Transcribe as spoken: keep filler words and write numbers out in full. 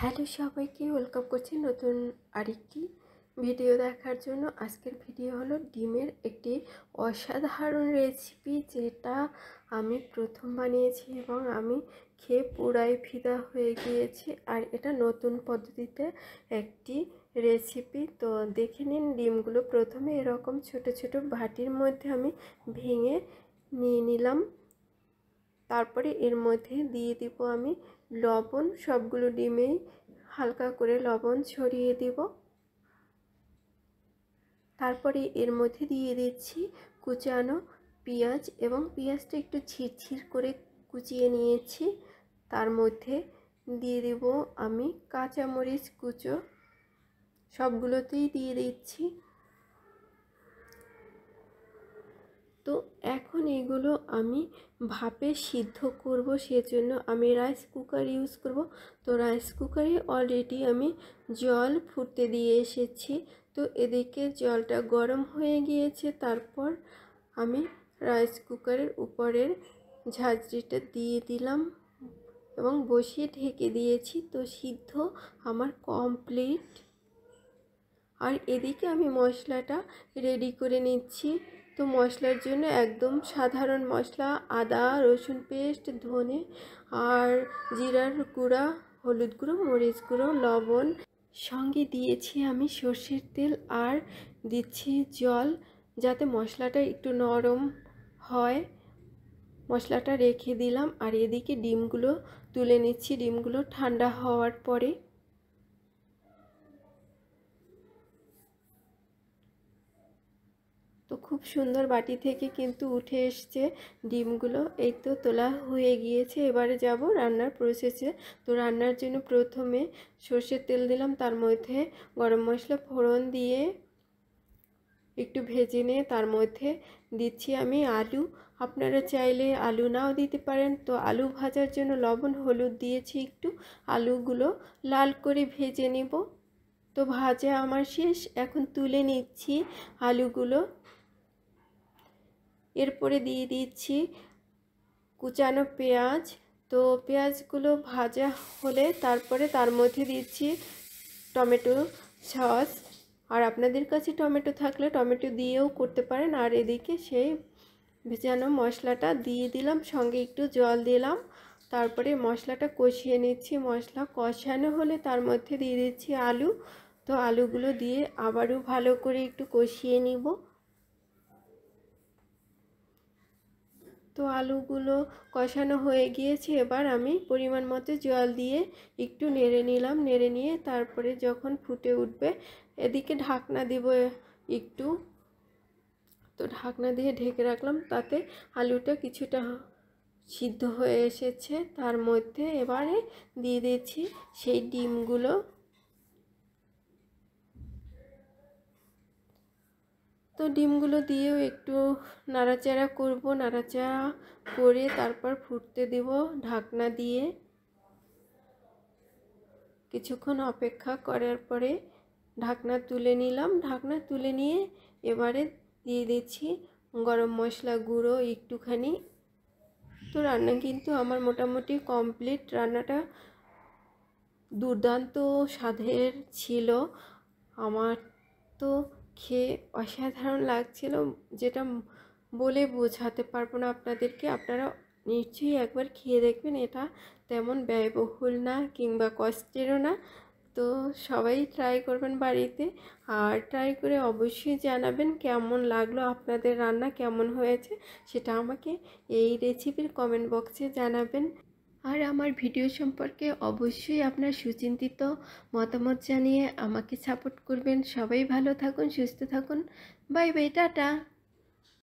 Hello সবাইকে welcome করছি নতুন আরেকটি ভিডিও দেখার জন্য। আজকের ভিডিও হলো ডিমের একটি অসাধারণ রেসিপি, যেটা আমি প্রথম বানিয়েছি এবং আমি খেয়ে পুরাই ফিদা হয়ে গিয়েছি। আর এটা নতুন পদ্ধতিতে একটি রেসিপি। তো দেখে নিন, ডিমগুলো প্রথমে এরকম ছোট ছোট বাটির মধ্যে আমি ভেঙে নিয়ে নিলাম। তারপরে এর মধ্যে দিয়ে দিব আমি লবণ। সবগুলো ডিমেই হালকা করে লবণ ছড়িয়ে দিব। তারপরে এর মধ্যে দিয়ে দিচ্ছি কুচানো পেঁয়াজ, এবং পেঁয়াজটা একটু ছিঁড়ছিঁড় করে কুচিয়ে নিয়েছি। তার মধ্যে দিয়ে দেব আমি কাঁচামরিচ কুচো, সবগুলোতেই দিয়ে দিচ্ছি। তো এখন এগুলো আমি ভাপে সিদ্ধ করব, সেজন্য আমি রাইস কুকার ইউজ করব। তো রাইস কুকারে অলরেডি আমি জল ফুটতে দিয়ে এসেছি। তো এদিকে জলটা গরম হয়ে গিয়েছে। তারপর আমি রাইস কুকারের উপরের ঝাঁঝরিটা দিয়ে দিলাম এবং বসিয়ে ঢেকে দিয়েছি। তো সিদ্ধ আমার কমপ্লিট। আর এদিকে আমি মশলাটা রেডি করে নিচ্ছি। তো মশলার জন্য একদম সাধারণ মশলা, আদা রসুন পেস্ট, ধনে আর জিরার গুঁড়া, হলুদ গুঁড়ো, মরিচ গুঁড়ো, লবণ, সঙ্গে দিয়েছি আমি সর্ষের তেল আর দিচ্ছি জল, যাতে মশলাটা একটু নরম হয়। মশলাটা রেখে দিলাম। আর এদিকে ডিমগুলো তুলে নিচ্ছি। ডিমগুলো ঠান্ডা হওয়ার পরে তো খুব সুন্দর বাটি থেকে কিন্তু উঠে এসছে ডিমগুলো। এই তো তোলা হয়ে গিয়েছে। এবারে যাব রান্নার প্রসেসে। তো রান্নার জন্য প্রথমে সর্ষের তেল দিলাম, তার মধ্যে গরম মশলা ফোড়ন দিয়ে একটু ভেজে নিয়ে তার মধ্যে দিচ্ছি আমি আলু। আপনারা চাইলে আলু নাও দিতে পারেন। তো আলু ভাজার জন্য লবণ হলুদ দিয়েছি একটু। আলুগুলো লাল করে ভেজে নেব। তো ভাজা আমার শেষ, এখন তুলে নিচ্ছি আলুগুলো। এরপরে দিয়ে দিচ্ছি কুচানো পেঁয়াজ। তো পেঁয়াজগুলো ভাজা হলে তারপরে তার মধ্যে দিচ্ছি টমেটো সস। আর আপনাদের কাছে টমেটো থাকলে টমেটো দিয়েও করতে পারেন। আর এদিকে সেই ভেজানো মশলাটা দিয়ে দিলাম, সঙ্গে একটু জল দিলাম। তারপরে মশলাটা কষিয়ে নিচ্ছি। মশলা কষানো হলে তার মধ্যে দিয়ে দিচ্ছি আলু। তো আলুগুলো দিয়ে আবারও ভালো করে একটু কষিয়ে নিব। তো আলুগুলো কষানো হয়ে গিয়েছে। এবার আমি পরিমাণ মতো জল দিয়ে একটু নেড়ে নিলাম। নেড়ে নিয়ে তারপরে যখন ফুটে উঠবে, এদিকে ঢাকনা দিব একটু। তো ঢাকনা দিয়ে ঢেকে রাখলাম, তাতে আলুটা কিছুটা সিদ্ধ হয়ে এসেছে। তার মধ্যে এবারে দিয়ে দিচ্ছি সেই ডিমগুলো। তো ডিমগুলো দিয়েও একটু নাড়াচাড়া করব। নাড়াচাড়া করে তারপর ফুটতে দেব ঢাকনা দিয়ে। কিছুক্ষণ অপেক্ষা করার পরে ঢাকনা তুলে নিলাম। ঢাকনা তুলে নিয়ে এবারে দিয়ে দিচ্ছি গরম মশলা গুঁড়ো একটুখানি। তো রান্না কিন্তু আমার মোটামুটি কমপ্লিট। রান্নাটা দুর্দান্ত স্বাদের ছিল। আমার তো খেয়ে অসাধারণ লাগছিল, যেটা বলে বোঝাতে পারবো না আপনাদেরকে। আপনারা নিশ্চয়ই একবার খেয়ে দেখবেন। এটা তেমন ব্যয়বহুল না কিংবা কষ্টেরও না। তো সবাই ট্রাই করবেন বাড়িতে। আর ট্রাই করে অবশ্যই জানাবেন কেমন লাগলো, আপনাদের রান্না কেমন হয়েছে সেটা আমাকে এই রেসিপির কমেন্ট বক্সে জানাবেন। আর আমার ভিডিও সম্পর্কে অবশ্যই আপনার সুচিন্তিত মতামত জানিয়ে আমাকে সাপোর্ট করবেন। সবাই ভালো থাকুন, সুস্থ থাকুন। Bye bye, tata.